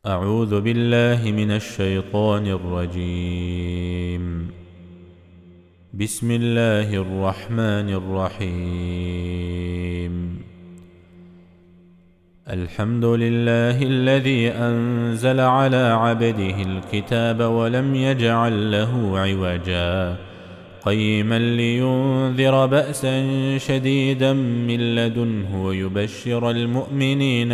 أعوذ بالله من الشيطان الرجيم. بسم الله الرحمن الرحيم. الحمد لله الذي أنزل على عبده الكتاب ولم يجعل له عوجا قيما لينذر بأسا شديدا من لدنه ويبشر المؤمنين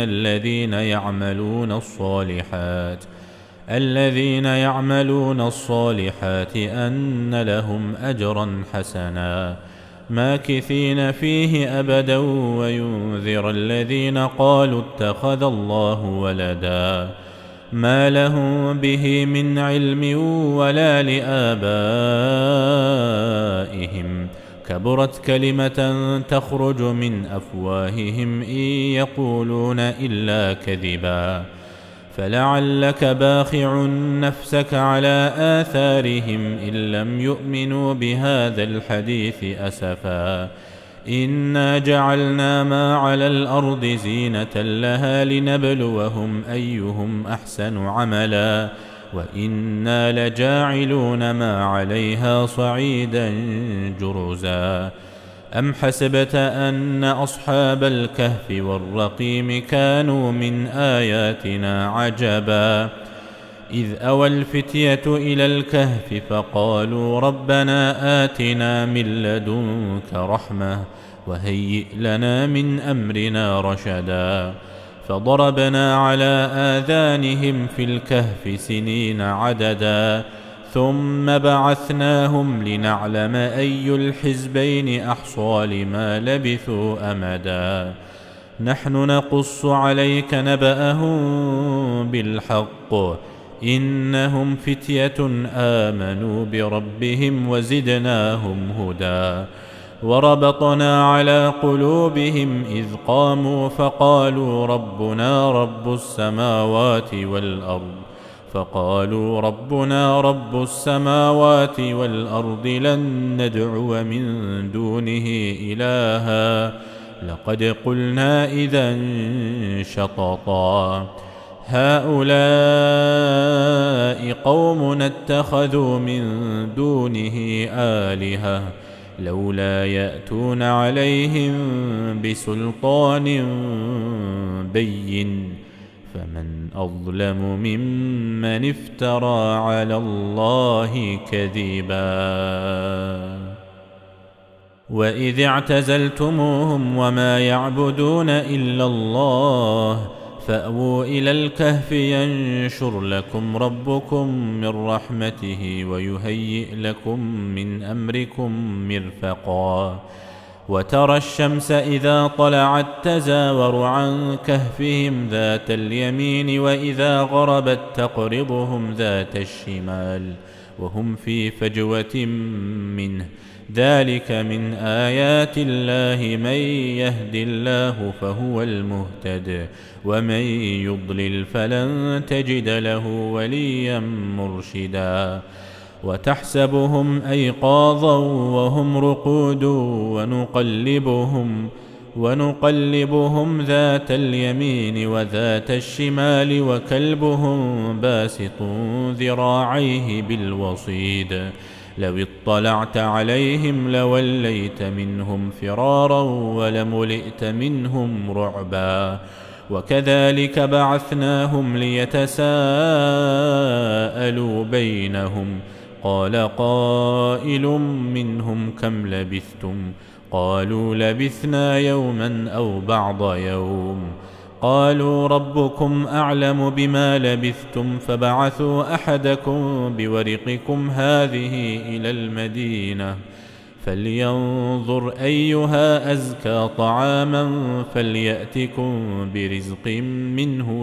الذين يعملون الصالحات أن لهم أجرا حسنا ماكثين فيه أبدا وينذر الذين قالوا اتخذ الله ولدا ما لهم به من علم ولا لآبائهم كبرت كلمة تخرج من أفواههم إن يقولون إلا كذبا فلعلك باخع نفسك على آثارهم إن لم يؤمنوا بهذا الحديث أسفا إنا جعلنا ما على الأرض زينة لها لنبلوهم أيهم أحسن عملا وإنا لجاعلون ما عليها صعيدا جرزا أم حسبت أن أصحاب الكهف والرقيم كانوا من آياتنا عجبا إذ أوى الفتية إلى الكهف فقالوا ربنا آتنا من لدنك رحمة وهيئ لنا من أمرنا رشدا فضربنا على آذانهم في الكهف سنين عددا ثم بعثناهم لنعلم أي الحزبين أحصى لما لبثوا أمدا نحن نقص عليك نبأهم بالحق إنهم فتية آمنوا بربهم وزدناهم هدى وربطنا على قلوبهم إذ قاموا فقالوا ربنا رب السماوات والأرض لن ندعو من دونه إلها لقد قلنا إذا شططا هؤلاء قومنا اتخذوا من دونه آلهة لولا يأتون عليهم بسلطان بين فمن أظلم ممن افترى على الله كذبا وإذ اعتزلتموهم وما يعبدون إلا الله فأووا إلى الكهف ينشر لكم ربكم من رحمته ويهيئ لكم من أمركم مرفقا وترى الشمس إذا طلعت تزاور عن كهفهم ذات اليمين وإذا غربت تقرضهم ذات الشمال وهم في فجوة منه ذلك من آيات الله من يهد الله فهو المهتد ومن يضلل فلن تجد له وليا مرشدا وتحسبهم أيقاظا وهم رقود ونقلبهم ذات اليمين وذات الشمال وكلبهم باسط ذراعيه بالوصيد لو اطلعت عليهم لوليت منهم فرارا ولملئت منهم رعبا وكذلك بعثناهم ليتساءلوا بينهم قال قائل منهم كم لبثتم قالوا لبثنا يوما أو بعض يوم قالوا ربكم أعلم بما لبثتم فبعثوا أحدكم بورقكم هذه إلى المدينة فلينظر أيها أزكى طعاما فليأتكم برزق منه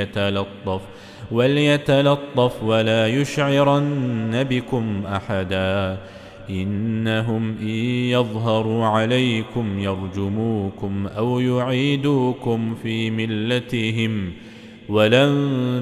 وليتلطف ولا يشعرن بكم أحدا إنهم إن يظهروا عليكم يرجموكم أو يعيدوكم في ملتهم ولن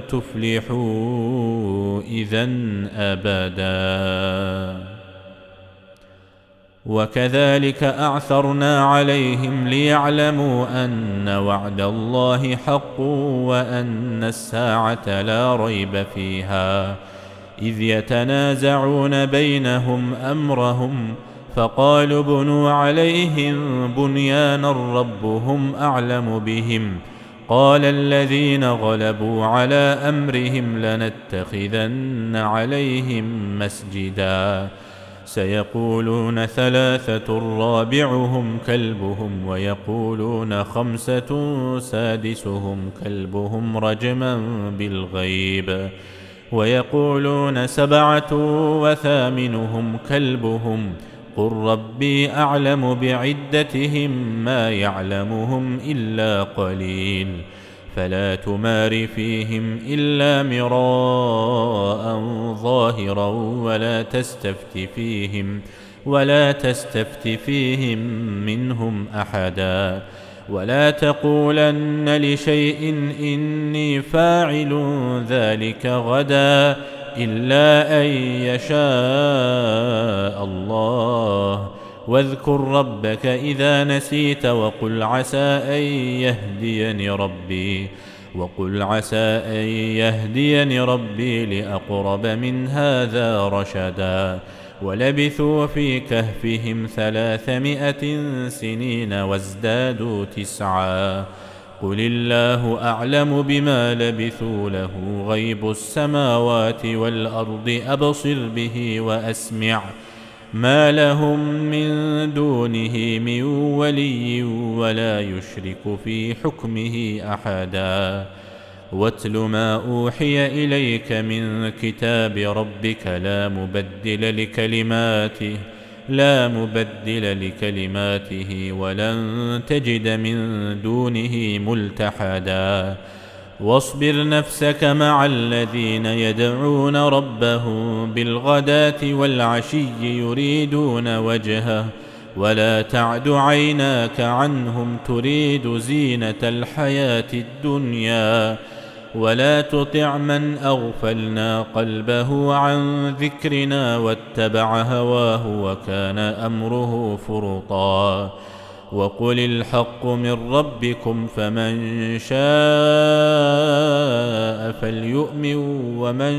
تفلحوا إذن أبدا وكذلك أعثرنا عليهم ليعلموا أن وعد الله حق وأن الساعة لا ريب فيها، إذ يتنازعون بينهم أمرهم فقالوا بنوا عليهم بنيانا ربهم أعلم بهم، قال الذين غلبوا على أمرهم لنتخذن عليهم مسجدا، سيقولون ثلاثة رابعهم كلبهم ويقولون خمسة سادسهم كلبهم رجما بالغيب ويقولون سبعة وثامنهم كلبهم، قل ربي أعلم بعدتهم ما يعلمهم إلا قليل، فلا تمار فيهم إلا مراء ظاهرا ولا تستفت فيهم منهم أحدا، ولا تقولن لشيء إني فاعل ذلك غدا إلا أن يشاء الله، واذكر ربك إذا نسيت وقل عسى أن يهديني ربي لأقرب من هذا رشدا، ولبثوا في كهفهم 300 سنين وازدادوا 9، قل الله أعلم بما لبثوا له غيب السماوات والأرض أبصر به وأسمع، ما لهم من دونه من ولي ولا يشرك في حكمه أحدا، واتل ما أوحي إليك من كتاب ربك لا مبدل لكلماته ولن تجد من دونه ملتحدا، واصبر نفسك مع الذين يدعون ربهم بالغداة والعشي يريدون وجهه ولا تعد عيناك عنهم تريد زينة الحياة الدنيا، ولا تطع من أغفلنا قلبه عن ذكرنا واتبع هواه وكان أمره فرطا، وقل الحق من ربكم فمن شاء فليؤمن ومن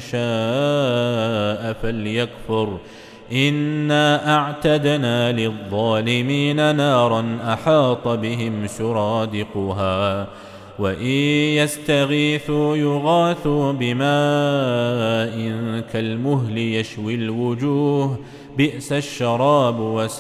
شاء فليكفر، إنا أعتدنا للظالمين نارا أحاط بهم سرادقها، وإن يستغيثوا يغاثوا بماء كالمهل يشوي الوجوه بئس الشراب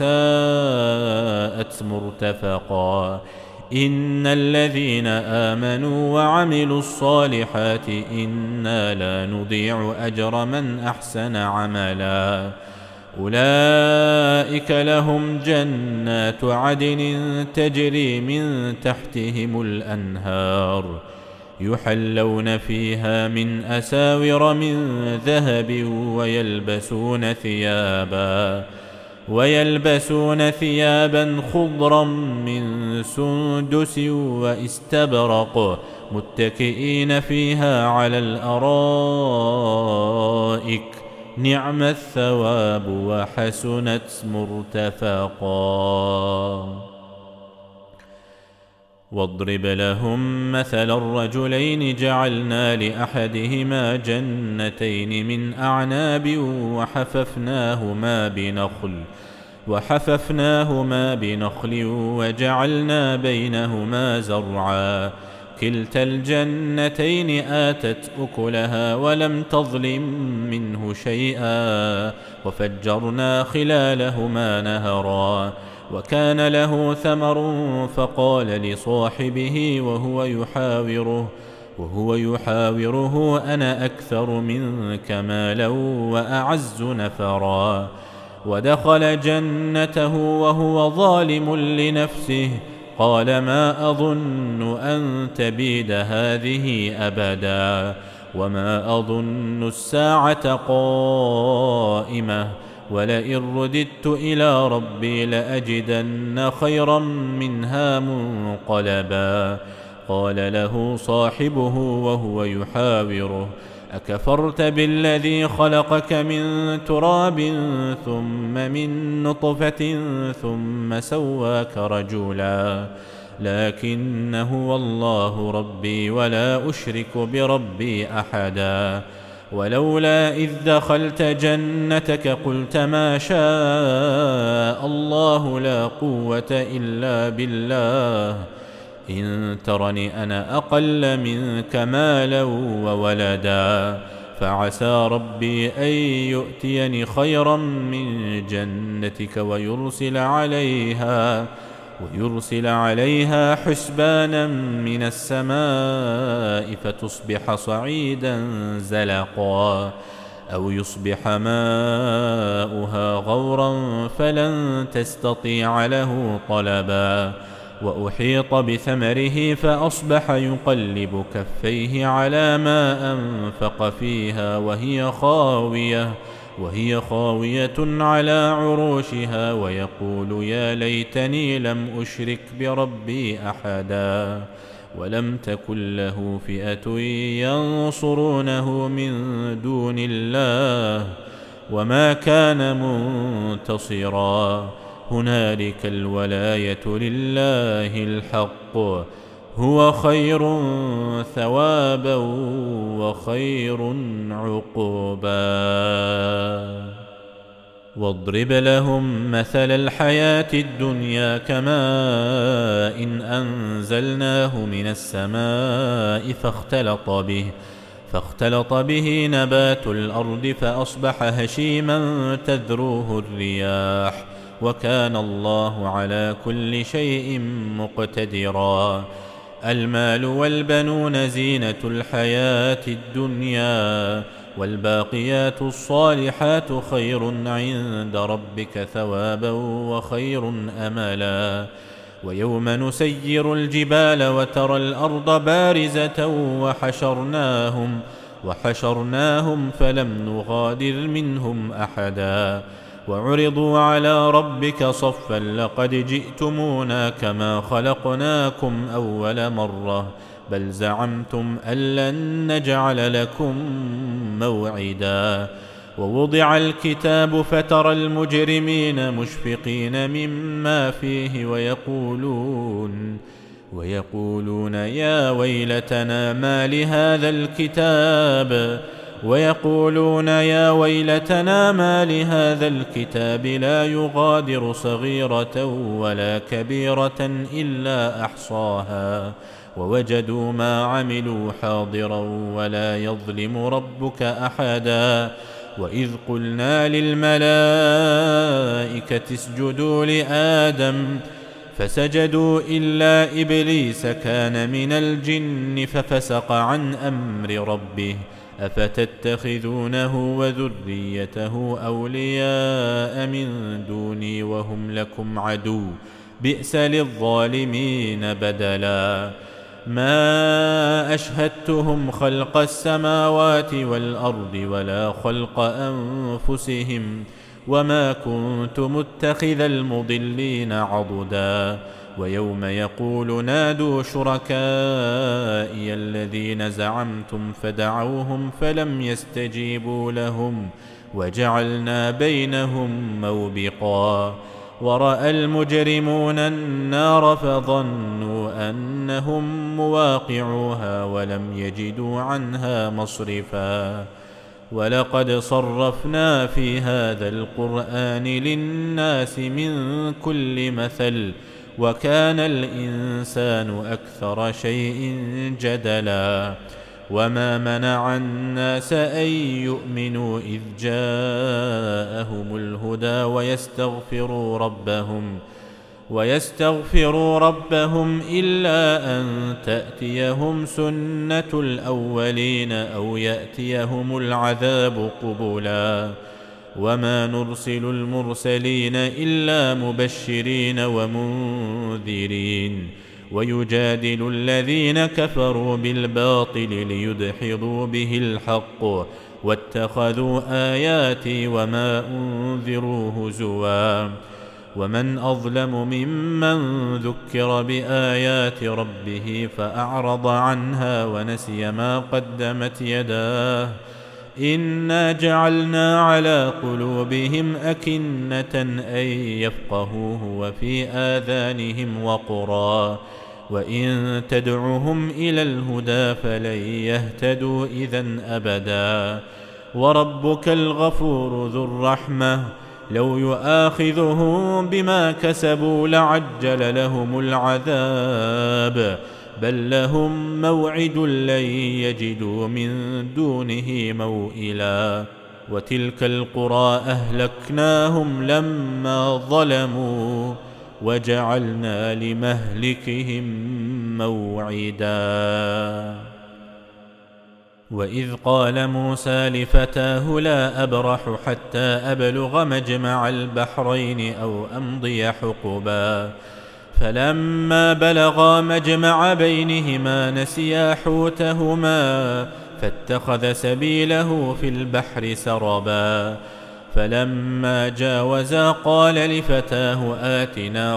وساءت مرتفقا، إن الذين آمنوا وعملوا الصالحات إنا لا نضيع أجر من أحسن عملا، أولئك لهم جنات عدن تجري من تحتهم الأنهار، يحلون فيها من أساور من ذهب ويلبسون ثيابا خضرا من سندس واستبرق، متكئين فيها على الأرائك، نعم الثواب وحسنت مرتفقا. واضرب لهم مثل الرجلين جعلنا لأحدهما جنتين من أعناب وحففناهما بنخل وجعلنا بينهما زرعا، كلتا الجنتين آتت أكلها ولم تظلم منه شيئا، وفجرنا خلالهما نهرا، وكان له ثمر فقال لصاحبه وهو يحاوره أنا أكثر منك مالا وأعز نفرا، ودخل جنته وهو ظالم لنفسه قال ما أظن أن تبيد هذه أبدا، وما أظن الساعة قائمة، ولئن رددت إلى ربي لأجدن خيرا منها منقلبا، قال له صاحبه وهو يحاوره أكفرت بالذي خلقك من تراب ثم من نطفة ثم سواك رجلا لكن هو الله ربي ولا أشرك بربي أحدا ولولا إذ دخلت جنتك قلت ما شاء الله لا قوة إلا بالله إن ترني أنا أقل منك مالا وولدا فعسى ربي أن يؤتيني خيرا من جنتك ويرسل عليها حسبانا من السماء فتصبح صعيدا زلقا أو يصبح ماؤها غورا فلن تستطيع له طلبا وأحيط بثمره فأصبح يقلب كفيه على ما أنفق فيها وهي خاوية على عروشها ويقول يا ليتني لم أشرك بربي أحدا ولم تكن له فئة ينصرونه من دون الله وما كان منتصرا هنالك الولاية لله الحق هو خير ثوابا وخير عقبا واضرب لهم مثل الحياة الدنيا كماء إن أنزلناه من السماء فاختلط به نبات الأرض فأصبح هشيما تذروه الرياح وكان الله على كل شيء مقتدرا المال والبنون زينة الحياة الدنيا والباقيات الصالحات خير عند ربك ثوابا وخير أملا ويوم نسير الجبال وترى الأرض بارزة وحشرناهم فلم نغادر منهم أحدا وعرضوا على ربك صفا لقد جئتمونا كما خلقناكم أول مرة بل زعمتم أن لن نجعل لكم موعدا ووضع الكتاب فترى المجرمين مشفقين مما فيه ويقولون يا ويلتنا ما لهذا الكتاب لا يغادر صغيرة ولا كبيرة إلا أحصاها ووجدوا ما عملوا حاضرا ولا يظلم ربك أحدا وإذ قلنا للملائكة اسجدوا لآدم فسجدوا إلا إبليس كان من الجن ففسق عن أمر ربه أفتتخذونه وذريته أولياء من دوني وهم لكم عدو بئس للظالمين بدلا ما أشهدتهم خلق السماوات والأرض ولا خلق أنفسهم وما كنت متخذ المضلين عضدا ويوم يقول نادوا شركائي الذين زعمتم فدعوهم فلم يستجيبوا لهم وجعلنا بينهم موبقا ورأى المجرمون النار فظنوا أنهم مواقعوها ولم يجدوا عنها مصرفا ولقد صرفنا في هذا القرآن للناس من كل مثل وكان الإنسان أكثر شيء جدلا وما منع الناس أن يؤمنوا إذ جاءهم الهدى ويستغفروا ربهم إلا أن تأتيهم سنة الأولين أو يأتيهم العذاب قبلا وما نرسل المرسلين إلا مبشرين ومنذرين ويجادل الذين كفروا بالباطل ليدحضوا به الحق واتخذوا آياتي وما أنذروا هزوا ومن أظلم ممن ذكر بآيات ربه فأعرض عنها ونسي ما قدمت يداه إنا جعلنا على قلوبهم أكنة أن يفقهوه وفي آذانهم وقرا وإن تدعهم إلى الهدى فلن يهتدوا إذن أبدا وربك الغفور ذو الرحمة لو يؤاخذهم بما كسبوا لعجل لهم العذاب بل لهم موعد لن يجدوا من دونه موئلا وتلك القرى أهلكناهم لما ظلموا وجعلنا لمهلكهم موعدا وإذ قال موسى لفتاه لا أبرح حتى أبلغ مجمع البحرين أو أمضي حقبا فلما بلغا مجمع بينهما نسيا حوتهما فاتخذ سبيله في البحر سربا فلما جاوزا قال لفتاه آتنا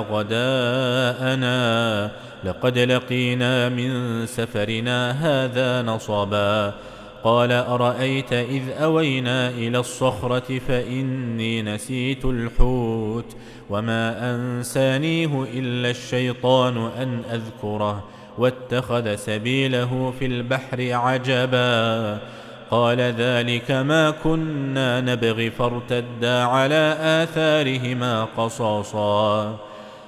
غداءنا لقد لقينا من سفرنا هذا نصبا قال أرأيت إذ أوينا إلى الصخرة فإني نسيت الحوت وما أنسانيه إلا الشيطان أن أذكره واتخذ سبيله في البحر عجبا قال ذلك ما كنا نبغي فارتدا على آثارهما قصاصا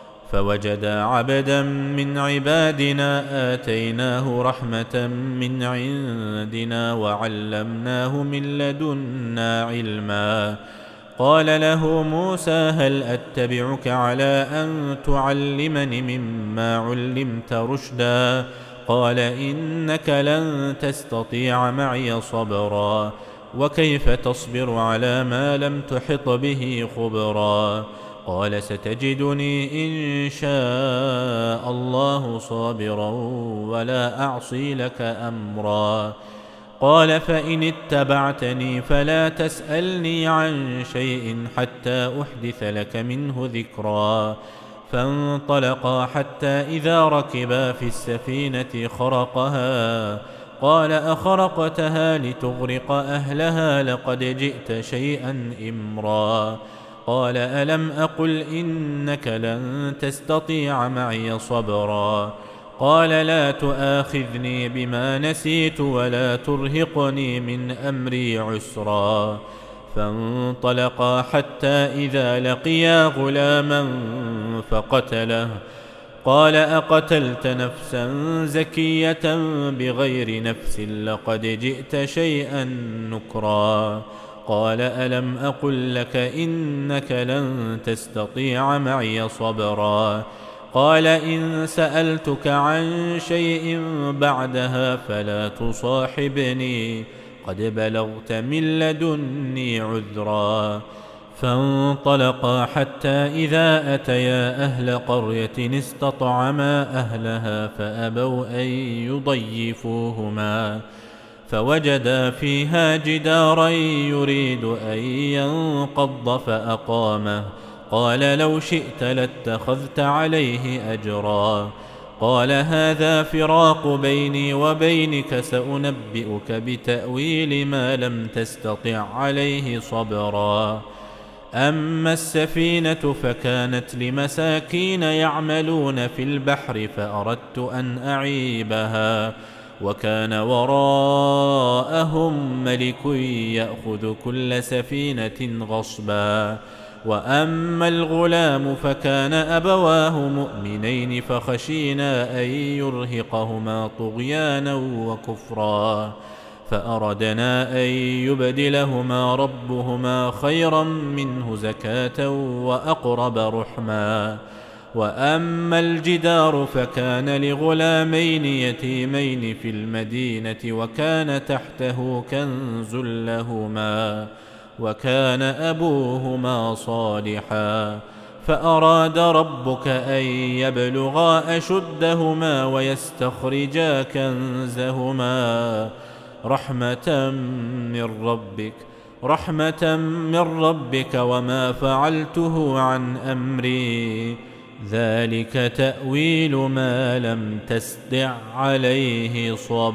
فوجدا عبدا من عبادنا آتيناه رحمة من عندنا وعلمناه من لدنا علما قال له موسى هل أتبعك على أن تعلمني مما علمت رشدا قال إنك لن تستطيع معي صبرا وكيف تصبر على ما لم تحط به خبرا قال ستجدني إن شاء الله صابرا ولا أعصي لك أمرا قال فإن اتبعتني فلا تسألني عن شيء حتى أحدث لك منه ذكرا فانطلقا حتى إذا ركبا في السفينة خرقها قال أخرقتها لتغرق أهلها لقد جئت شيئا إمرا قال ألم أقل إنك لن تستطيع معي صبرا قال لا تؤاخذني بما نسيت ولا ترهقني من أمري عسرا فانطلقا حتى إذا لقيا غلاما فقتله قال أقتلت نفسا زكية بغير نفس لقد جئت شيئا نكرا قال ألم أقل لك إنك لن تستطيع معي صبرا قال إن سألتك عن شيء بعدها فلا تصاحبني قد بلغت من لدني عذرا فانطلقا حتى إذا أتيا أهل قرية استطعما أهلها فأبوا أن يضيفوهما فوجدا فيها جدارا يريد أن ينقض فأقامه قال لو شئت لاتخذت عليه أجرا قال هذا فراق بيني وبينك سأنبئك بتأويل ما لم تستطع عليه صبرا أما السفينة فكانت لمساكين يعملون في البحر فأردت أن أعيبها وكان وراءهم ملك يأخذ كل سفينة غصبا وأما الغلام فكان أبواه مؤمنين فخشينا أن يرهقهما طغيانا وكفرا فأردنا أن يبدلهما ربهما خيرا منه زكاة وأقرب رحما وأما الجدار فكان لغلامين يتيمين في المدينة وكان تحته كنز لهما وكان أبوهما صالحا فأراد ربك أن يبلغا أشدهما ويستخرجا كنزهما رحمة من ربك رحمة من ربك وما فعلته عن أمري ذلك تأويل ما لم تستطع عليه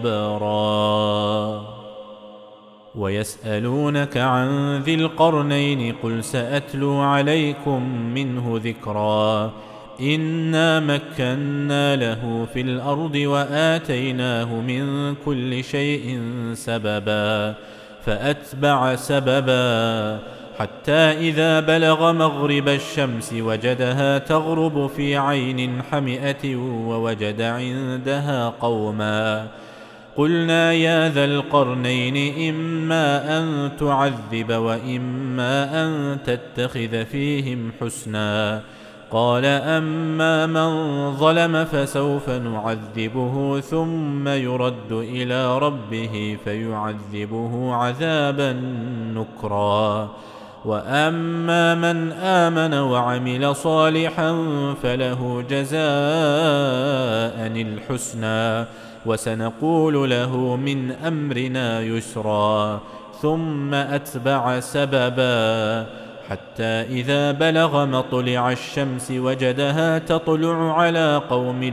صبرا. ويسألونك عن ذي القرنين قل سأتلو عليكم منه ذكرا إنا مكنا له في الأرض وآتيناه من كل شيء سببا فأتبع سببا حتى إذا بلغ مغرب الشمس وجدها تغرب في عين حمئة ووجد عندها قوما قلنا يا ذا القرنين إما أن تعذب وإما أن تتخذ فيهم حسنا قال أما من ظلم فسوف نعذبه ثم يرد إلى ربه فيعذبه عذابا نكرا وأما من آمن وعمل صالحا فله جزاء الحسنى وسنقول له من أمرنا يسرا ثم أتبع سببا حتى إذا بلغ مطلع الشمس وجدها تطلع على قوم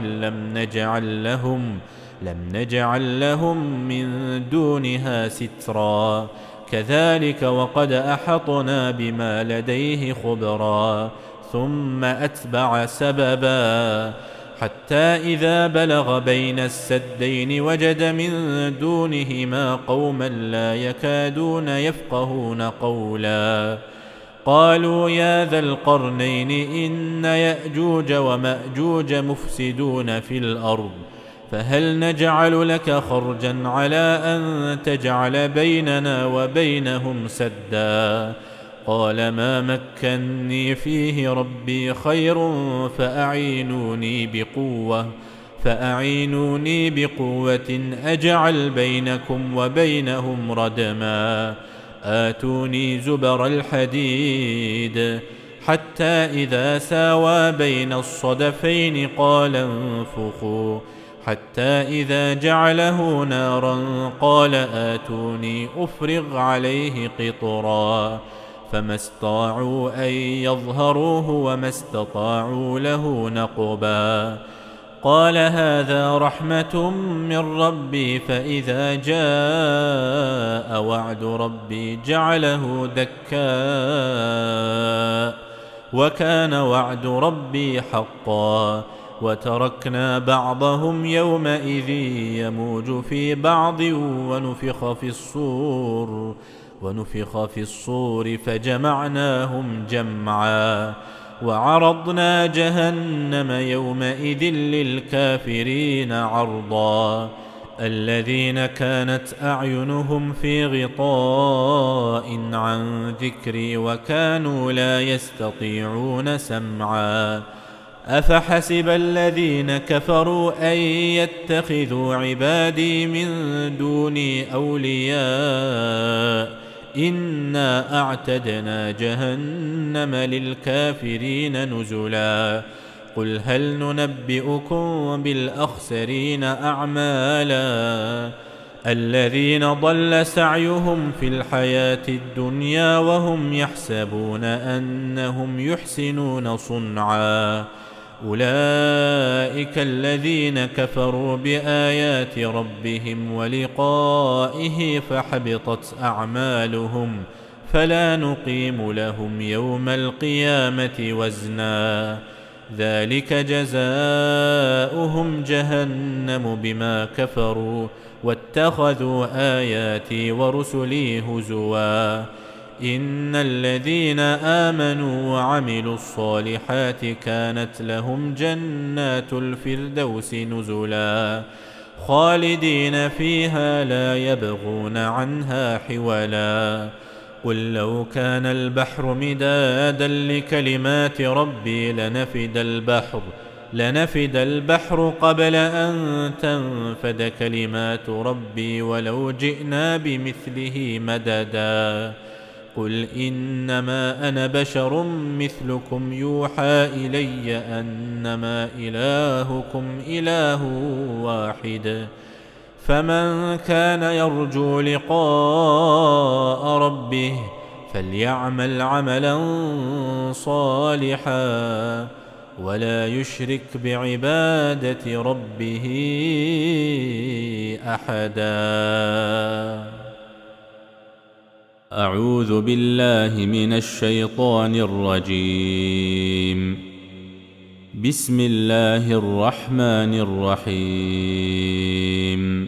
لم نجعل لهم من دونها سترا كذلك وقد أحطنا بما لديه خبرا ثم أتبع سببا حتى إذا بلغ بين السدين وجد من دونهما قوما لا يكادون يفقهون قولا قالوا يا ذا القرنين إن يأجوج ومأجوج مفسدون في الأرض فهل نجعل لك خرجا على أن تجعل بيننا وبينهم سدا قال ما مكني فيه ربي خير فأعينوني بقوة أجعل بينكم وبينهم ردما آتوني زبر الحديد حتى إذا ساوى بين الصدفين قال انفخوا حتى إذا جعله نارا قال آتوني أفرغ عليه قطرا فما استطاعوا أن يظهروه وما استطاعوا له نقبا قال هذا رحمة من ربي فإذا جاء وعد ربي جعله دكاء وكان وعد ربي حقا وتركنا بعضهم يومئذ يموج في بعض ونفخ في الصور فجمعناهم جمعا وعرضنا جهنم يومئذ للكافرين عرضا الذين كانت أعينهم في غطاء عن ذكري وكانوا لا يستطيعون سمعا أفحسب الذين كفروا أن يتخذوا عبادي من دوني أولياء إنا أعتدنا جهنم للكافرين نزلا قل هل ننبئكم بالأخسرين أعمالا الذين ضل سعيهم في الحياة الدنيا وهم يحسبون أنهم يحسنون صنعا أولئك الذين كفروا بآيات ربهم ولقائه فحبطت أعمالهم فلا نقيم لهم يوم القيامة وزنا ذلك جزاؤهم جهنم بما كفروا واتخذوا آياتي ورسلي هزوا إن الذين آمنوا وعملوا الصالحات كانت لهم جنات الفردوس نزلا خالدين فيها لا يبغون عنها حولا قل لو كان البحر مدادا لكلمات ربي لنفد البحر قبل أن تنفد كلمات ربي ولو جئنا بمثله مددا قل إنما أنا بشر مثلكم يوحى إلي أنما إلهكم إله واحد فمن كان يرجو لقاء ربه فليعمل عملا صالحا ولا يشرك بعبادة ربه أحدا. أعوذ بالله من الشيطان الرجيم. بسم الله الرحمن الرحيم.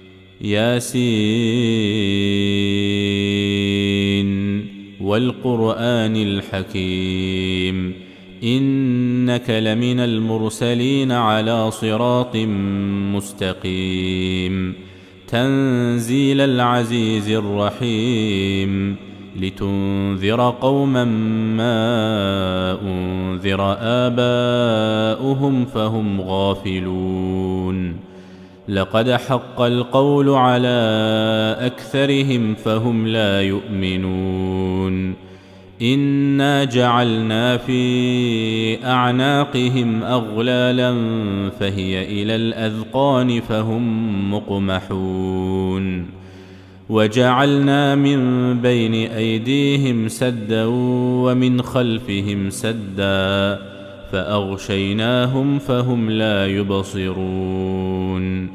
ياسين والقرآن الحكيم إنك لمن المرسلين على صراط مستقيم تنزيل العزيز الرحيم لتنذر قوما ما أنذر آباؤهم فهم غافلون لقد حق القول على أكثرهم فهم لا يؤمنون إنا جعلنا في أعناقهم أغلالا فهي إلى الأذقان فهم مقمحون وجعلنا من بين أيديهم سدا ومن خلفهم سدا فأغشيناهم فهم لا يبصرون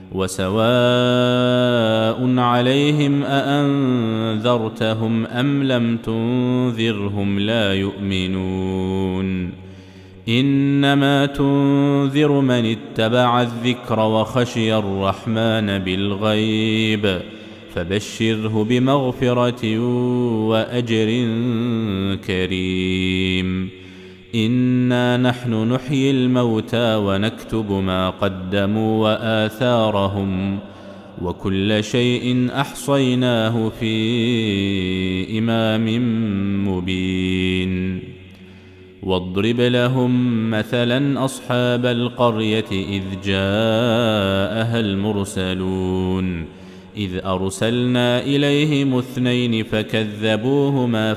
وسواء عليهم أأنذرتهم أم لم تنذرهم لا يؤمنون إنما تنذر من اتبع الذكر وخشي الرحمن بالغيب فبشره بمغفرة وأجر كريم إنا نحن نحيي الموتى ونكتب ما قدموا وآثارهم وكل شيء أحصيناه في إمام مبين واضرب لهم مثلا أصحاب القرية إذ جاءها المرسلون إذ أرسلنا إليهم اثنين فكذبوهما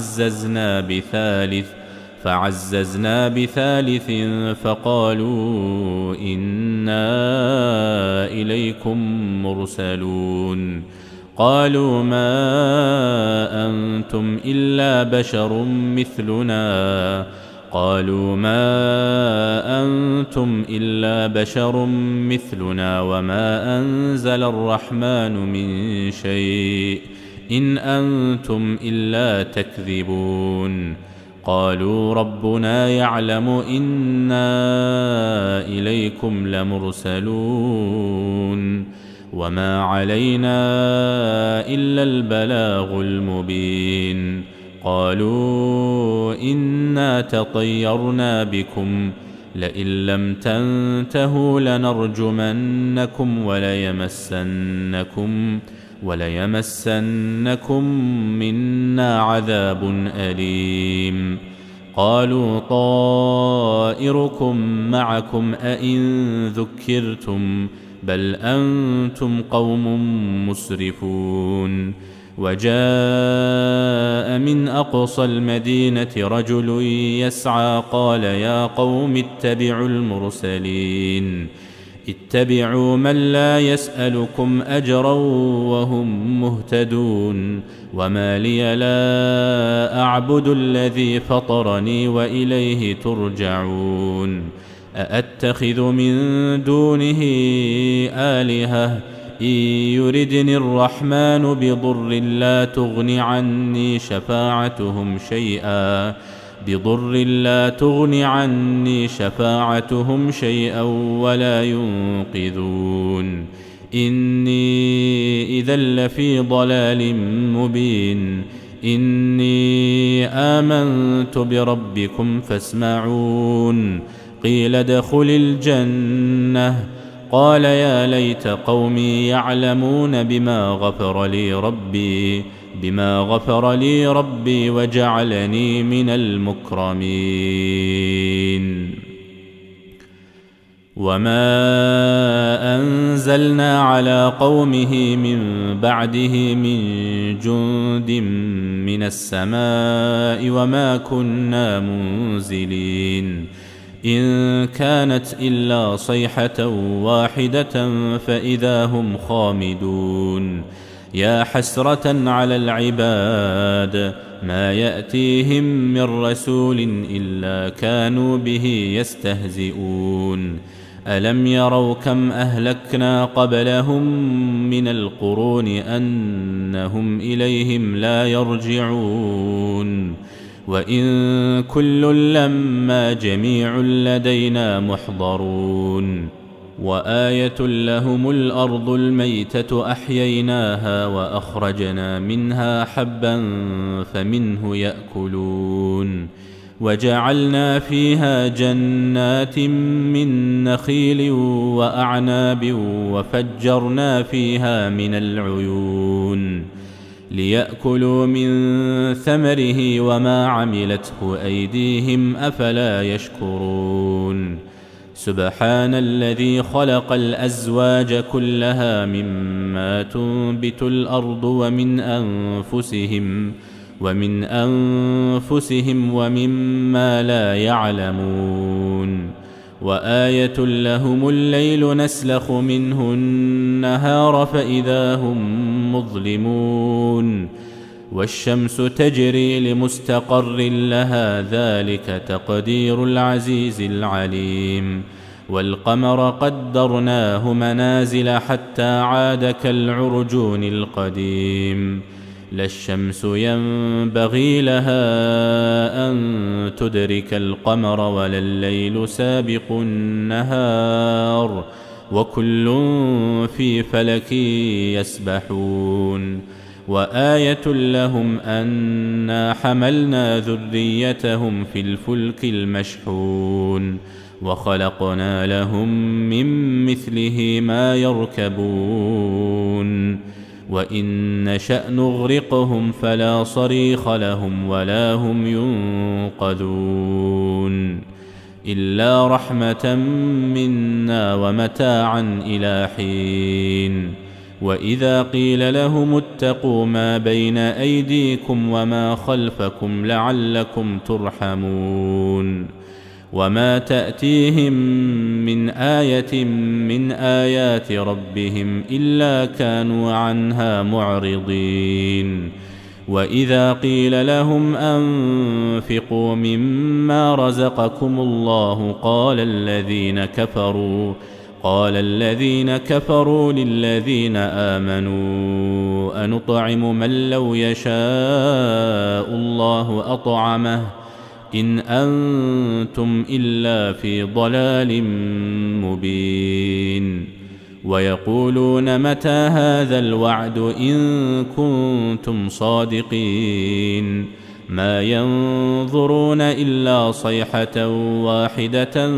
فعززنا بثالث فقالوا إنا إليكم مرسلون قالوا ما أنتم إلا بشر مثلنا وما أنزل الرحمن من شيء إن أنتم إلا تكذبون قالوا ربنا يعلم إنا إليكم لمرسلون وما علينا إلا البلاغ المبين قالوا إنا تطيرنا بكم لئن لم تنتهوا لنرجمنكم وليمسنكم منا عذاب أليم قالوا طائركم معكم أئن ذكرتم بل أنتم قوم مسرفون وجاء من أقصى المدينة رجل يسعى قال يا قوم اتبعوا المرسلين اتبعوا من لا يسألكم أجرا وهم مهتدون وما لي لا أعبد الذي فطرني وإليه ترجعون أأتخذ من دونه آلهة إن يردني الرحمن بضر لا تغن عني شفاعتهم شيئا ولا ينقذون إني إذا لفي ضلال مبين إني آمنت بربكم فاسمعون قيل ادخل الجنة قال يا ليت قومي يعلمون بما غفر لي ربي وجعلني من المكرمين وما أنزلنا على قومه من بعده من جند من السماء وما كنا منزلين إن كانت إلا صيحة واحدة فإذا هم خامدون يا حسرة على العباد ما يأتيهم من رسول إلا كانوا به يستهزئون ألم يروا كم أهلكنا قبلهم من القرون أنهم إليهم لا يرجعون وإن كل لما جميع لدينا محضرون وآية لهم الأرض الميتة أحييناها وأخرجنا منها حبا فمنه يأكلون وجعلنا فيها جنات من نخيل وأعناب وفجرنا فيها من العيون ليأكلوا من ثمره وما عملته أيديهم أفلا يشكرون سبحان الذي خلق الأزواج كلها مما تنبت الأرض ومن أنفسهم ومما لا يعلمون وآية لهم الليل نسلخ منه النهار فإذا هم مظلمون والشمس تجري لمستقر لها ذلك تقدير العزيز العليم والقمر قدرناه منازل حتى عاد كالعرجون القديم لا الشمس ينبغي لها أن تدرك القمر ولا الليل سابق النهار وكل في فلك يسبحون وآية لهم أنا حملنا ذريتهم في الفلك المشحون وخلقنا لهم من مثله ما يركبون وإن نشأ نغرقهم فلا صريخ لهم ولا هم ينقذون إلا رحمة منا ومتاعا إلى حين وإذا قيل لهم اتقوا ما بين أيديكم وما خلفكم لعلكم ترحمون وما تأتيهم من آية من آيات ربهم إلا كانوا عنها معرضين وإذا قيل لهم أنفقوا مما رزقكم الله قال الذين كفروا للذين آمنوا أنطعم من لو يشاء الله أطعمه إن أنتم إلا في ضلال مبين ويقولون متى هذا الوعد إن كنتم صادقين ما ينظرون إلا صيحة واحدة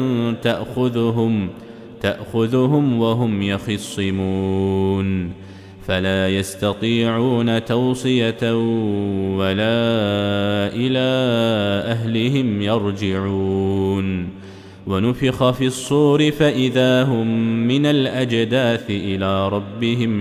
تأخذهم وهم يخصمون فلا يستطيعون توصية ولا إلى أهلهم يرجعون ونفخ في الصور فإذا هم من الأجداث إلى ربهم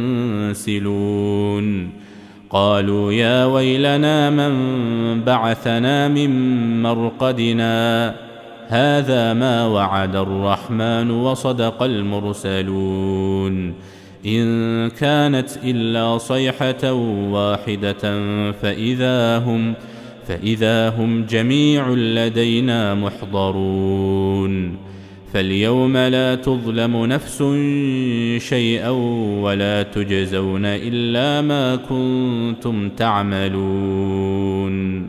ينسلون قالوا يا ويلنا من بعثنا من مرقدنا هذا ما وعد الرحمن وصدق المرسلون إن كانت إلا صيحة واحدة فإذا هم جميع لدينا محضرون فاليوم لا تظلم نفس شيئا ولا تجزون إلا ما كنتم تعملون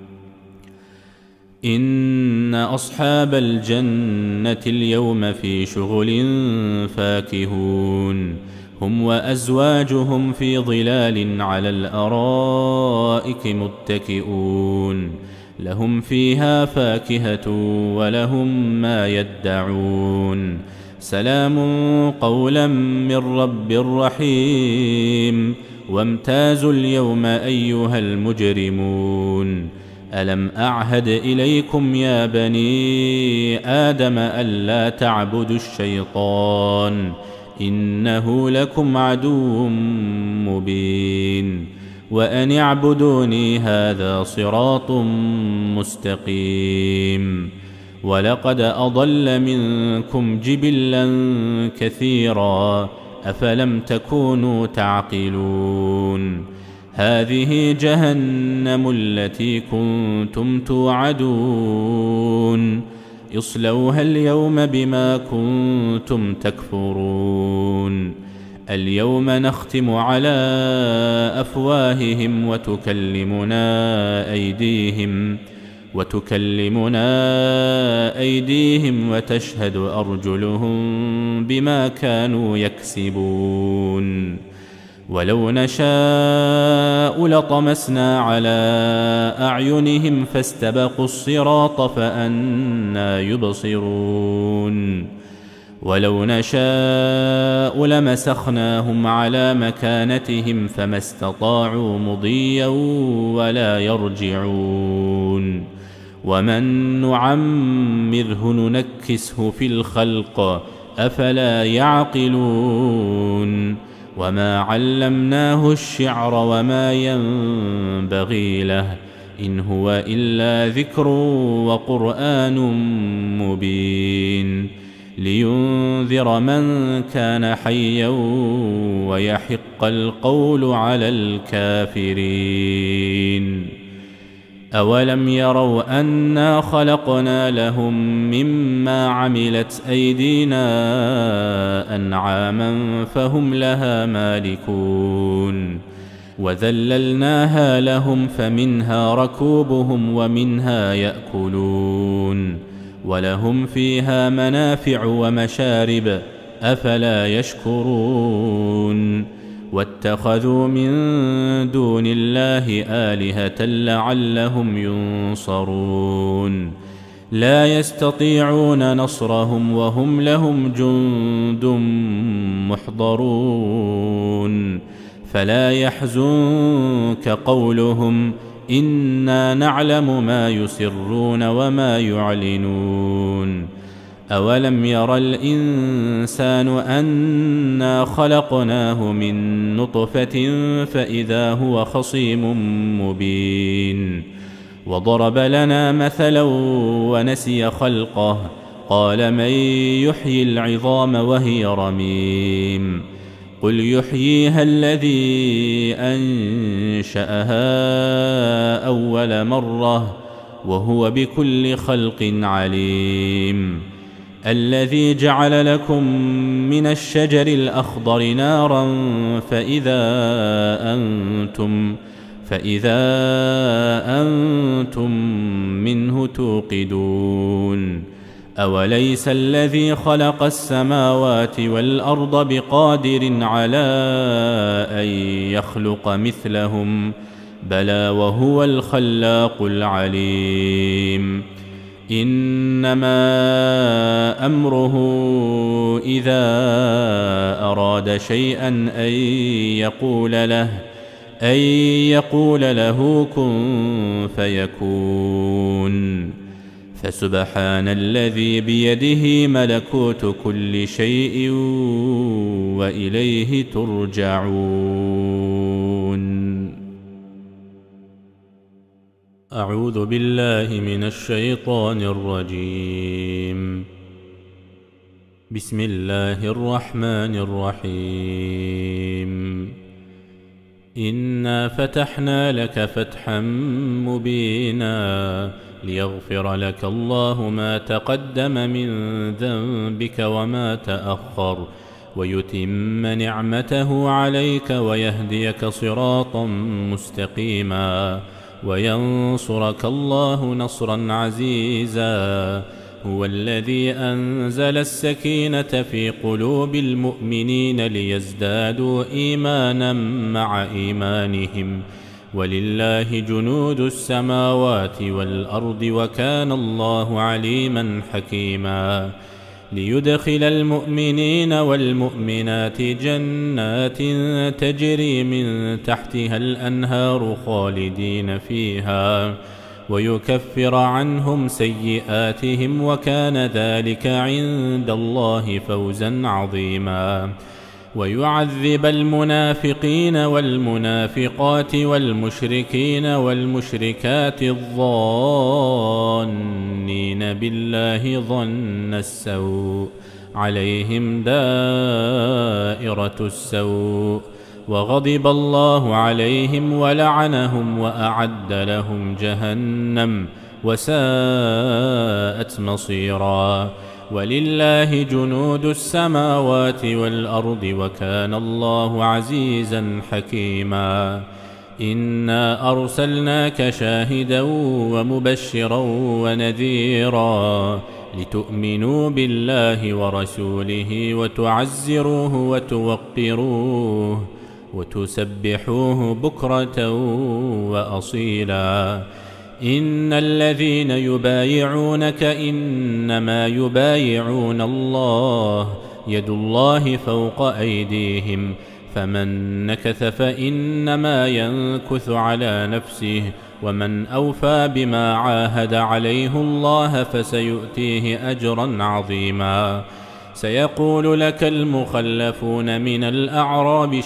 إن أصحاب الجنة اليوم في شغل فاكهون هم وأزواجهم في ظلال على الأرائك متكئون لهم فيها فاكهة ولهم ما يدعون سلام قولا من رب رحيم وامتازوا اليوم أيها المجرمون ألم أعهد إليكم يا بني آدم ألا تعبدوا الشيطان إنه لكم عدو مبين وأن اعبدوني هذا صراط مستقيم ولقد أضل منكم جبلا كثيرا أفلم تكونوا تعقلون هذه جهنم التي كنتم توعدون اصلوها اليوم بما كنتم تكفرون اليوم نختم على أفواههم وتكلمنا أيديهم وتشهد أرجلهم بما كانوا يكسبون ولو نشاء لطمسنا على أعينهم فاستبقوا الصراط فأنى يبصرون ولو نشاء لمسخناهم على مكانتهم فما استطاعوا مضيا ولا يرجعون ومن نعمره ننكسه في الخلق أفلا يعقلون وما علمناه الشعر وما ينبغي له إن هو إلا ذكر وقرآن مبين لينذر من كان حيا ويحق القول على الكافرين أولم يروا أنا خلقنا لهم مما عملت أيدينا أنعاما فهم لها مالكون وذللناها لهم فمنها ركوبهم ومنها يأكلون ولهم فيها منافع ومشارب أفلا يشكرون واتخذوا من دون الله آلهة لعلهم ينصرون لا يستطيعون نصرهم وهم لهم جند محضرون فلا يحزنك قولهم إنا نعلم ما يسرون وما يعلنون أولم ير الإنسان أنا خلقناه من نطفة فإذا هو خصيم مبين وضرب لنا مثلا ونسي خلقه قال من يحيي العظام وهي رميم قل يحييها الذي أنشأها أول مرة وهو بكل خلق عليم الذي جعل لكم من الشجر الأخضر نارا فإذا أنتم منه توقدون أوليس الذي خلق السماوات والأرض بقادر على أن يخلق مثلهم بلى وهو الخلاق العليم إنما أمره إذا أراد شيئا أن يقول له كن فيكون فسبحان الذي بيده ملكوت كل شيء وإليه ترجعون. أعوذ بالله من الشيطان الرجيم. بسم الله الرحمن الرحيم. إنا فتحنا لك فتحا مبينا ليغفر لك الله ما تقدم من ذنبك وما تأخر ويتم نعمته عليك ويهديك صراطا مستقيما وينصرك الله نصرا عزيزا. هو الذي أنزل السكينة في قلوب المؤمنين ليزدادوا إيمانا مع إيمانهم ولله جنود السماوات والأرض وكان الله عليما حكيما. ليدخل المؤمنين والمؤمنات جنات تجري من تحتها الأنهار خالدين فيها ويكفر عنهم سيئاتهم وكان ذلك عند الله فوزا عظيما. ويعذب المنافقين والمنافقات والمشركين والمشركات الظانين بالله ظن السوء عليهم دائرة السوء وغضب الله عليهم ولعنهم وأعد لهم جهنم وساءت مصيرا. ولله جنود السماوات والأرض وكان الله عزيزا حكيما. إنا أرسلناك شاهدا ومبشرا ونذيرا لتؤمنوا بالله ورسوله وتعزروه وتوقروه وتسبحوه بكرة وأصيلا. إن الذين يبايعونك إنما يبايعون الله يد الله فوق أيديهم فمن نكث فإنما ينكث على نفسه ومن أوفى بما عاهد عليه الله فسيؤتيه أجرا عظيما. سيقول لك المخلفون من الأعراب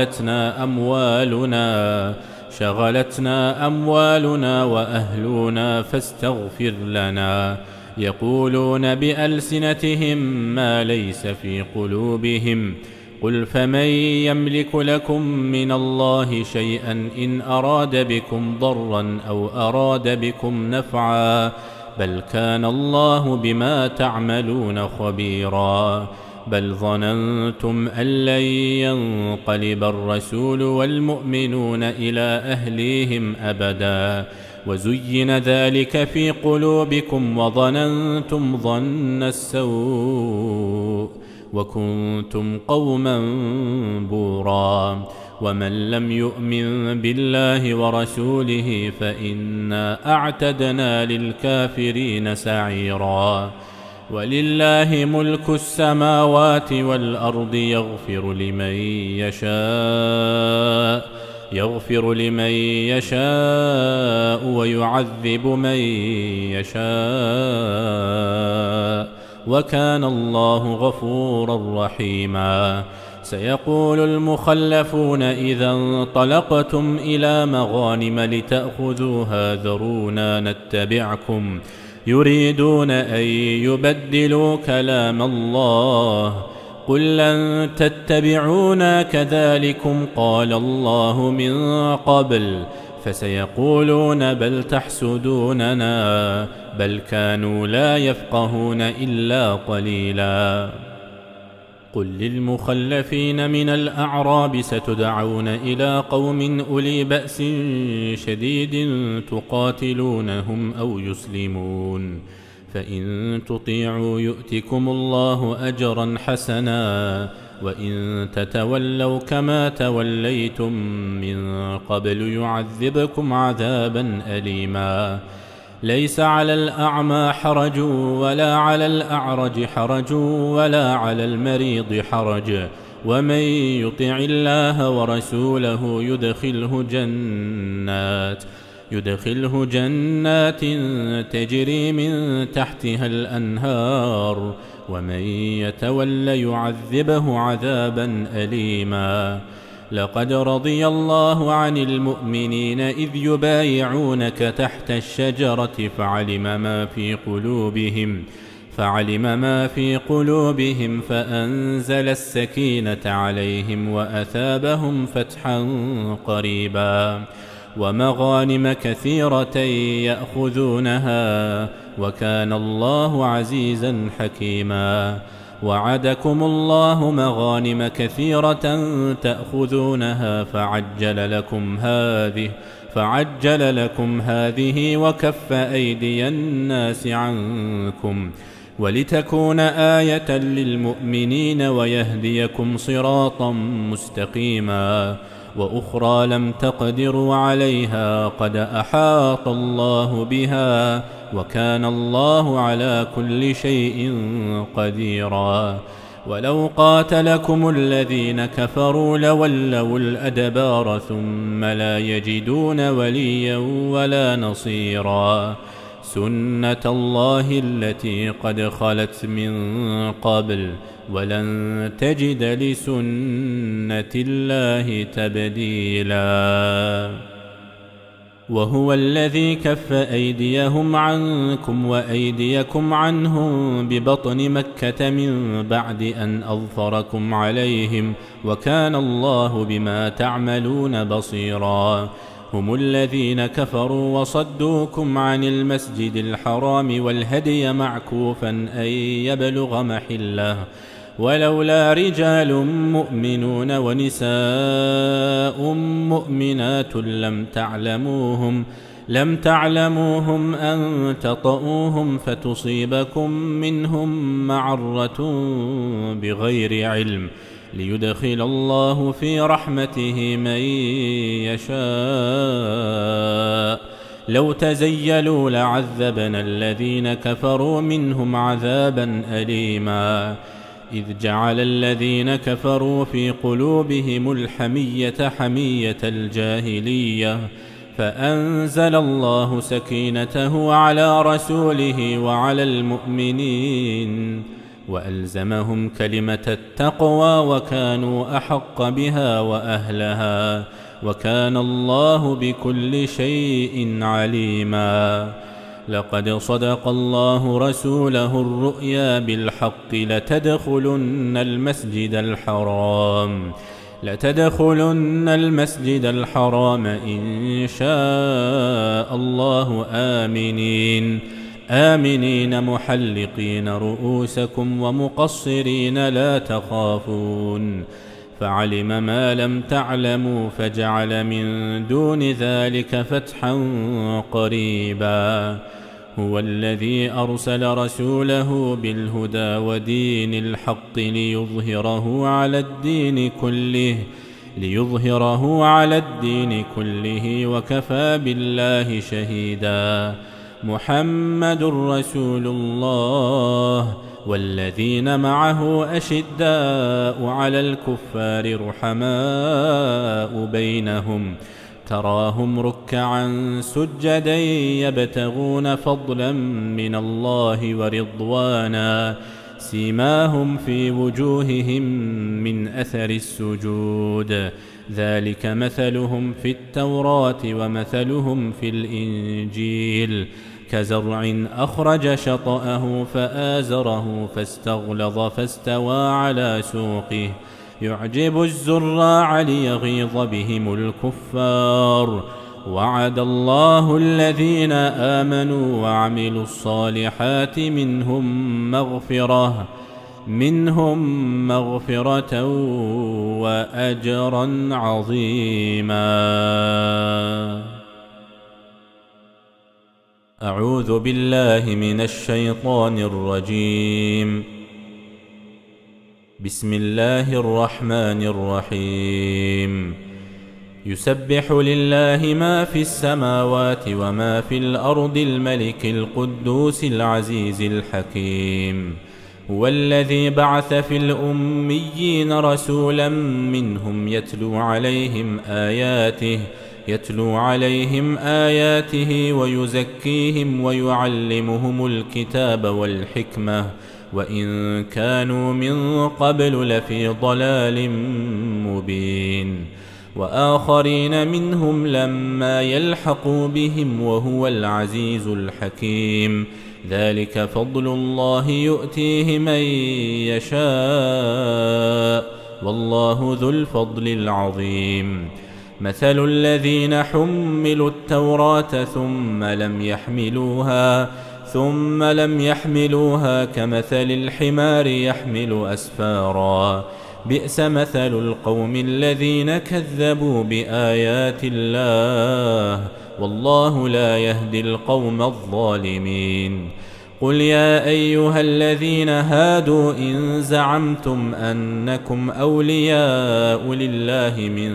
شغلتنا أموالنا وأهلنا فاستغفر لنا. يقولون بألسنتهم ما ليس في قلوبهم قل فمن يملك لكم من الله شيئا إن أراد بكم ضرا أو أراد بكم نفعا بل كان الله بما تعملون خبيرا. بل ظننتم أن لن ينقلب الرسول والمؤمنون إلى أهليهم أبدا وزين ذلك في قلوبكم وظننتم ظن السوء وكنتم قوما بورا. ومن لم يؤمن بالله ورسوله فإنا أعتدنا للكافرين سعيرا. ولله ملك السماوات والأرض يغفر لمن يشاء ويعذب من يشاء وكان الله غفورا رحيما. سيقول المخلفون إذا انطلقتم إلى مغانم لتأخذوها ذرونا نتبعكم يريدون أن يبدلوا كلام الله قل لن تتبعونا كذلكم قال الله من قبل فسيقولون بل تحسدوننا بل كانوا لا يفقهون إلا قليلا. قل للمخلفين من الأعراب ستدعون إلى قوم أولي بأس شديد تقاتلونهم أو يسلمون فإن تطيعوا يؤتكم الله أجرا حسنا وإن تتولوا كما توليتم من قبل يعذبكم عذابا أليما. ليس على الأعمى حرج ولا على الأعرج حرج ولا على المريض حرج ومن يطع الله ورسوله يدخله جنات تجري من تحتها الأنهار ومن يتول يعذبه عذابا أليما. لقد رضي الله عن المؤمنين إذ يبايعونك تحت الشجرة فعلم ما في قلوبهم فأنزل السكينة عليهم وأثابهم فتحا قريبا ومغانم كثيرة يأخذونها وكان الله عزيزا حكيما. وعدكم الله مغانم كثيرة تأخذونها فعجل لكم هذه وكف أيدي الناس عنكم ولتكون آية للمؤمنين ويهديكم صراطا مستقيما. وأخرى لم تقدروا عليها قد أحاط الله بها وكان الله على كل شيء قديرا. ولو قاتلكم الذين كفروا لولوا الأدبار ثم لا يجدون وليا ولا نصيرا. سنة الله التي قد خلت من قبل ولن تجد لسنة الله تبديلا. وهو الذي كف أيديهم عنكم وأيديكم عنهم ببطن مكة من بعد أن أظفركم عليهم وكان الله بما تعملون بصيرا. هم الذين كفروا وصدوكم عن المسجد الحرام والهدي معكوفا أن يبلغ محله ولولا رجال مؤمنون ونساء مؤمنات لم تعلموهم أن تطؤوهم فتصيبكم منهم معرة بغير علم ليدخل الله في رحمته من يشاء. لو تزيلوا لعذبنا الذين كفروا منهم عذابا أليما. إذ جعل الذين كفروا في قلوبهم الحمية حمية الجاهلية فأنزل الله سكينته على رسوله وعلى المؤمنين وألزمهم كلمة التقوى وكانوا أحق بها وأهلها وكان الله بكل شيء عليما. لقد صدق الله رسوله الرؤيا بالحق لتدخلن المسجد الحرام إن شاء الله آمنين محلقين رؤوسكم ومقصرين لا تخافون فعلم ما لم تعلموا فجعل من دون ذلك فتحا قريبا. هو الذي أرسل رسوله بالهدى ودين الحق ليظهره على الدين كله وكفى بالله شهيدا. محمد رسول الله والذين معه أشداء على الكفار رحماء بينهم تراهم ركعا سجدا يبتغون فضلا من الله ورضوانا سيماهم في وجوههم من أثر السجود ذلك مثلهم في التوراة ومثلهم في الإنجيل كزرع أخرج شطأه فآزره فاستغلظ فاستوى على سوقه يعجب الزراع ليغيظ بهم الكفار. وعد الله الذين آمنوا وعملوا الصالحات منهم مغفرة وأجرا عظيما. أعوذ بالله من الشيطان الرجيم. بسم الله الرحمن الرحيم. يسبح لله ما في السماوات وما في الأرض الملك القدوس العزيز الحكيم. هو الذي بعث في الأميين رسولا منهم يتلو عليهم آياته ويزكيهم ويعلمهم الكتاب والحكمة وإن كانوا من قبل لفي ضلال مبين. وآخرين منهم لما يلحقوا بهم وهو العزيز الحكيم. ذلك فضل الله يؤتيه من يشاء والله ذو الفضل العظيم. مثل الذين حملوا التوراة ثم لم يحملوها كمثل الحمار يحمل أسفارا بئس مثل القوم الذين كذبوا بآيات الله والله لا يهدي القوم الظالمين. قل يا أيها الذين هادوا إن زعمتم أنكم أولياء لله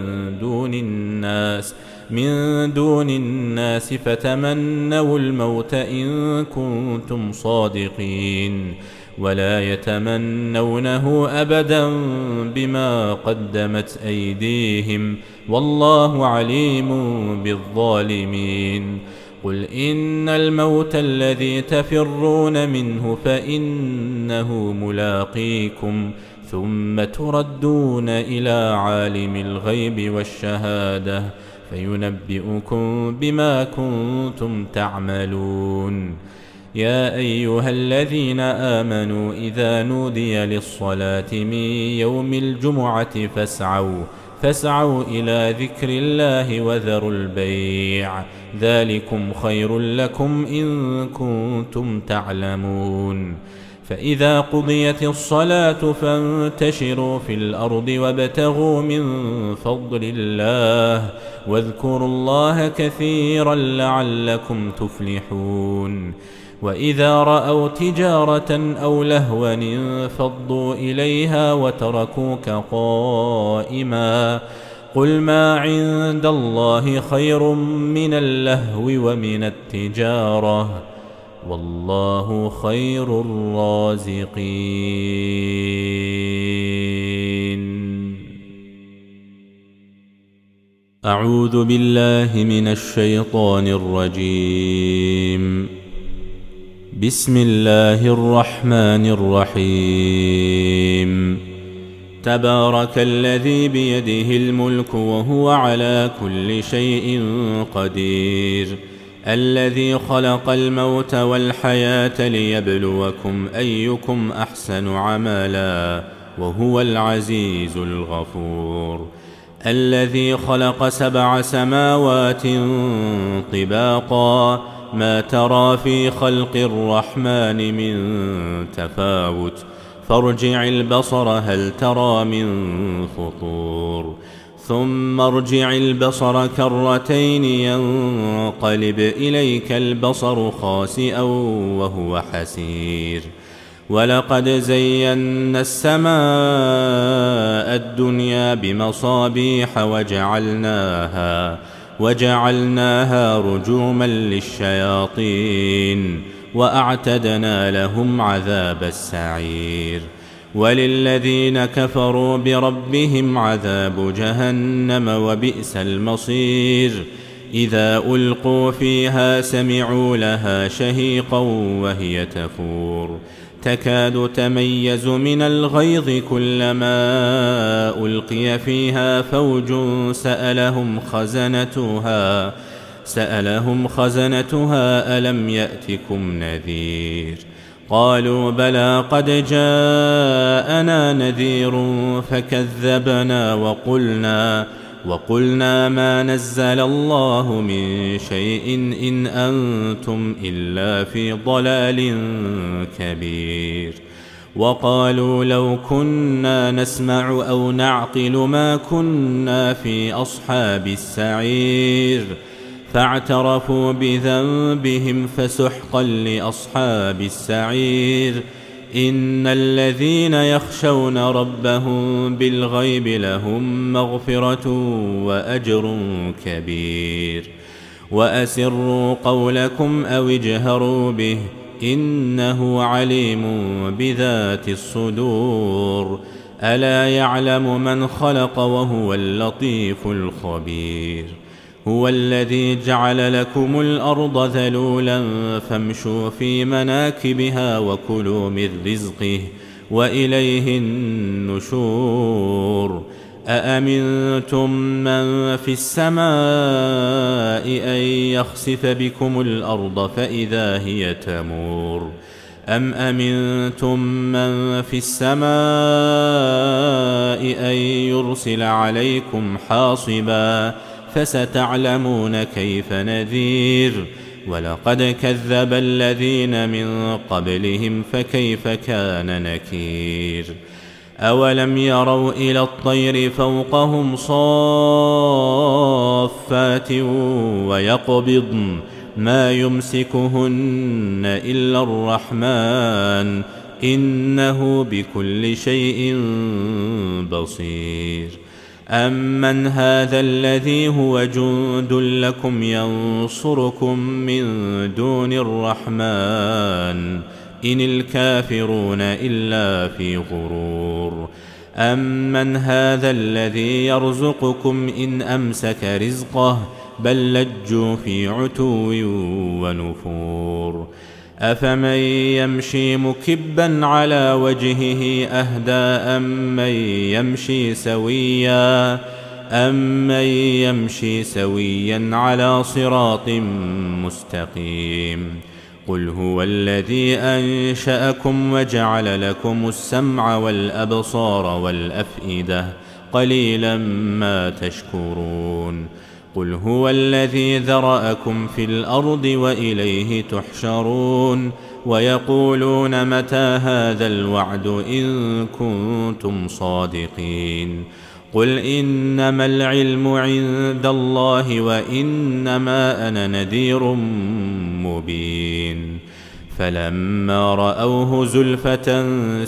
من دون الناس فتمنوا الموت إن كنتم صادقين ولا يتمنونه أبدا بما قدمت أيديهم والله عليم بالظالمين. قل إن الموت الذي تفرون منه فإنه ملاقيكم ثم تردون إلى عالم الغيب والشهادة فينبئكم بما كنتم تعملون. يا أيها الذين آمنوا إذا نودي للصلاة من يوم الجمعة فاسعوا إلى ذكر الله وذروا البيع ذلكم خير لكم إن كنتم تعلمون. فإذا قضيت الصلاة فانتشروا في الأرض وابتغوا من فضل الله واذكروا الله كثيرا لعلكم تفلحون. وإذا رأوا تجارة أو لهوا انفضوا إليها وتركوك قائما قل ما عند الله خير من اللهو ومن التجارة والله خير الرازقين. أعوذ بالله من الشيطان الرجيم. بسم الله الرحمن الرحيم. تبارك الذي بيده الملك وهو على كل شيء قدير الذي خلق الموت والحياة ليبلوكم أيكم أحسن عملا وهو العزيز الغفور. الذي خلق 7 سماوات طباقا ما ترى في خلق الرحمن من تفاوت فارجع البصر هل ترى من فطور ثم ارجع البصر كرتين ينقلب إليك البصر خاسئا وهو حسير. ولقد زينا السماء الدنيا بمصابيح وجعلناها رجوما للشياطين وأعتدنا لهم عذاب السعير. وللذين كفروا بربهم عذاب جهنم وبئس المصير. إذا ألقوا فيها سمعوا لها شهيقا وهي تفور تكاد تميز من الغيظ كلما ألقي فيها فوج سألهم خزنتها ألم يأتكم نذير قالوا بلى قد جاءنا نذير فكذبنا وقلنا ما نزل الله من شيء إن أنتم إلا في ضلال كبير. وقالوا لو كنا نسمع أو نعقل ما كنا في أصحاب السعير فاعترفوا بذنبهم فسحقا لأصحاب السعير. إن الذين يخشون ربهم بالغيب لهم مغفرة وأجر كبير. وأسروا قولكم أو اجهروا به إنه عليم بذات الصدور. ألا يعلم من خلق وهو اللطيف الخبير. هو الذي جعل لكم الأرض ذلولا فامشوا في مناكبها وكلوا من رزقه وإليه النشور. أأمنتم من في السماء أن يخسف بكم الأرض فإذا هي تمور أم أمنتم من في السماء أن يرسل عليكم حاصبا فستعلمون كيف نذير. ولقد كذب الذين من قبلهم فكيف كان نكير. أولم يروا إلى الطير فوقهم صافات ويقبضن ما يمسكهن إلا الرحمن إنه بكل شيء بصير. أمن هذا الذي هو جند لكم ينصركم من دون الرحمن إن الكافرون إلا في غرور. أمن هذا الذي يرزقكم إن أمسك رزقه بل لجوا في عتو ونفور. أفمن يمشي مكبا على وجهه أهدى أمن يمشي سويا على صراط مستقيم. قل هو الذي أنشأكم وجعل لكم السمع والأبصار والأفئدة قليلا ما تشكرون. قل هو الذي ذرأكم في الأرض وإليه تحشرون. ويقولون متى هذا الوعد إن كنتم صادقين. قل إنما العلم عند الله وإنما أنا نذير مبين. فلما رأوه زلفة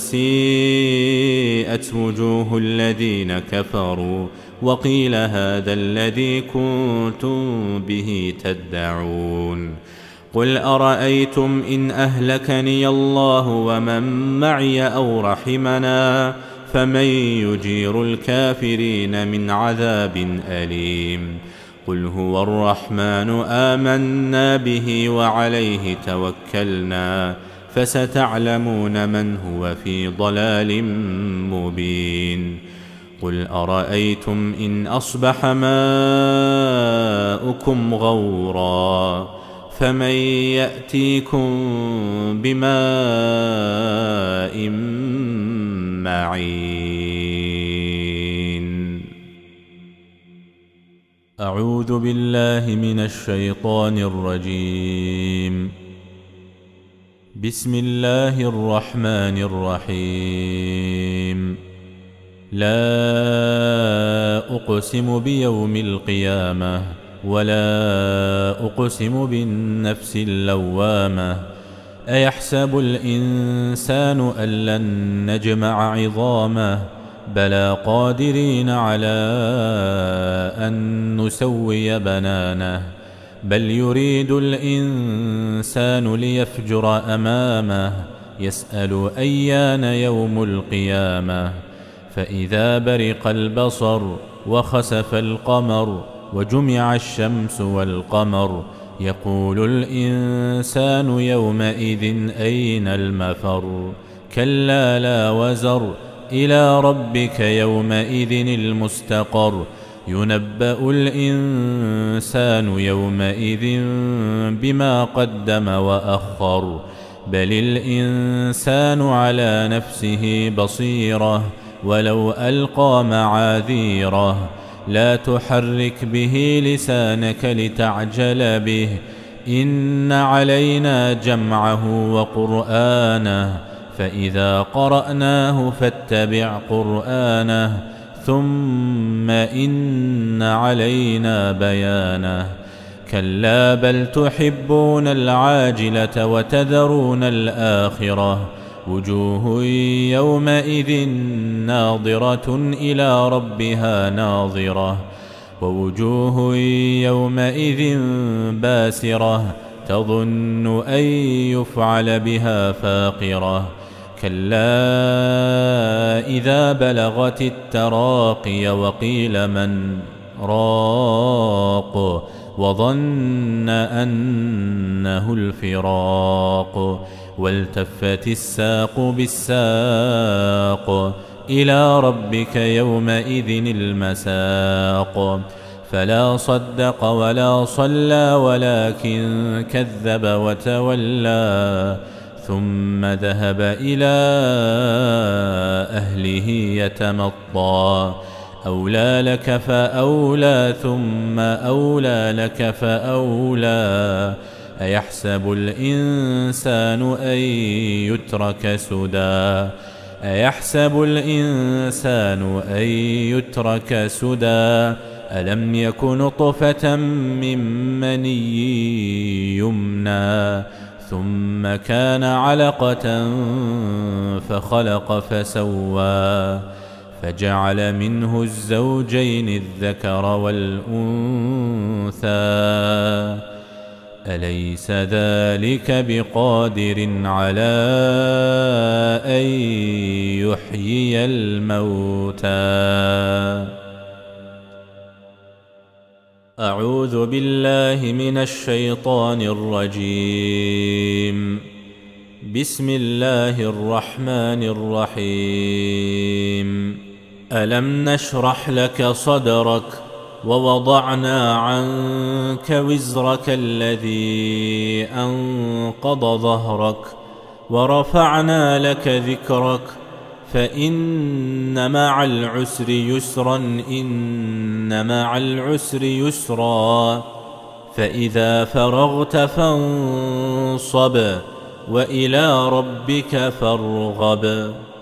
سيئت وجوه الذين كفروا وقيل هذا الذي كنتم به تدعون. قل أرأيتم إن أهلكني الله ومن معي أو رحمنا فمن يجير الكافرين من عذاب أليم. قل هو الرحمن آمنا به وعليه توكلنا فستعلمون من هو في ضلال مبين. قل أرأيتم إن أصبح ماؤكم غورا فمن يأتيكم بماء معين. أعوذ بالله من الشيطان الرجيم. بسم الله الرحمن الرحيم. لا أقسم بيوم القيامة ولا أقسم بالنفس اللوامة. أيحسب الإنسان أن لن نجمع عظامه بلى قادرين على أن نسوي بنانه. بل يريد الإنسان ليفجر أمامه يسأل أيان يوم القيامة. فإذا برق البصر وخسف القمر وجمع الشمس والقمر يقول الإنسان يومئذ أين المفر. كلا لا وزر إلى ربك يومئذ المستقر. ينبأ الإنسان يومئذ بما قدم وأخر. بل الإنسان على نفسه بصيرة ولو ألقى معاذيره. لا تحرك به لسانك لتعجل به إن علينا جمعه وقرآنه فإذا قرأناه فاتبع قرآنه ثم إن علينا بيانه. كلا بل تحبون العاجلة وتذرون الآخرة. وجوه يومئذ ناظرة إلى ربها ناظرة ووجوه يومئذ باسرة تظن أن يفعل بها فاقرة. كلا إذا بلغت التراقي وقيل من راق وظن أنه الفراق. والتفت الساق بالساق إلى ربك يومئذ المساق. فلا صدق ولا صلى ولكن كذب وتولى ثم ذهب إلى أهله يتمطى. أولى لك فأولى ثم أولى لك فأولى. أيحسب الإنسان أن يترك سدى. أيحسب الإنسان أن يترك سدى. ألم يك نطفة من مني يمنى ثم كان علقة فخلق فسوى فجعل منه الزوجين الذكر والأنثى. أليس ذلك بقادر على أن يحيي الموتى. أعوذ بالله من الشيطان الرجيم. بسم الله الرحمن الرحيم. ألم نشرح لك صدرك ووضعنا عنك وزرك الذي أنقض ظهرك ورفعنا لك ذكرك فإن مع العسر يسرا إن مع العسر يسرا فإذا فرغت فانصب وإلى ربك فارغب.